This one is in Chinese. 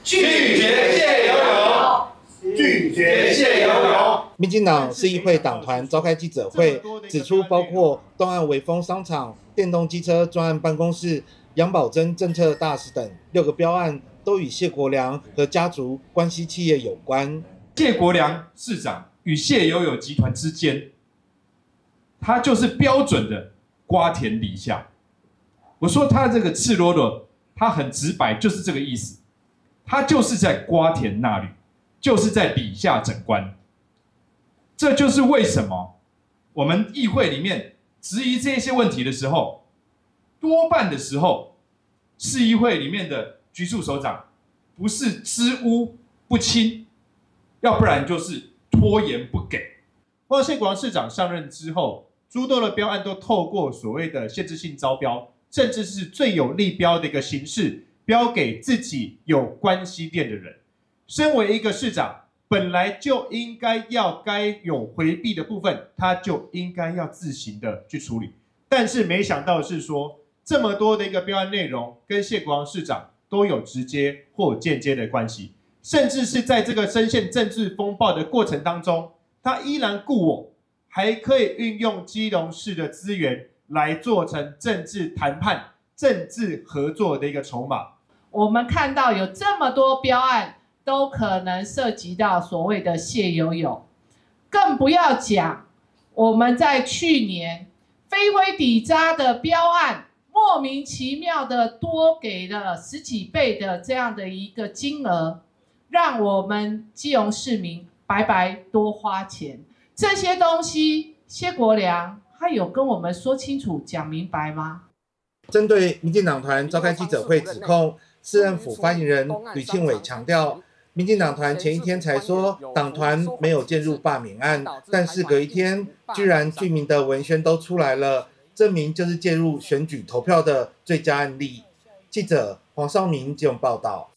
拒绝谢游泳， 拒绝谢游泳。 民进党市议会党团召开记者会，指出包括东岸微风商场、电动机车专案办公室、杨宝珍政策大使等6个标案，都与谢国良和家族关系企业有关。 谢国良市长与谢游泳集团之间，他就是标准的瓜田李下。我说他这个赤裸裸，他很直白，就是这个意思。他就是在瓜田纳履，就是在底下整官。这就是为什么我们议会里面质疑这些问题的时候，多半的时候，市议会里面的局处首长不是支吾不清，要不然就是拖延不给。 或谢国良市长上任之后，诸多的标案都透过所谓的限制性招标，甚至是最有利标的一个形式，标给自己有关系店的人。身为一个市长，本来就应该该有回避的部分，他就应该要自行的去处理。但是没想到的是说，这么多的一个标案内容跟谢国良市长都有直接或间接的关系，甚至是在这个深陷政治风暴的过程当中，他依然顾我，还可以运用基隆市的资源来做成政治谈判、政治合作的一个筹码。 我们看到有这么多标案都可能涉及到所谓的谢游泳，更不要讲我们在去年非灰底渣的标案，莫名其妙的多给了10几倍的这样的一个金额，让我们基隆市民白白多花钱。这些东西谢国良他有跟我们说清楚讲明白吗？ 针对民进党团召开记者会指控，市政府发言人吕庆伟强调，民进党团前一天才说党团没有介入罢免案，但是隔一天居然居民的文宣都出来了，证明就是介入选举投票的最佳案例。记者黄绍明基隆报道。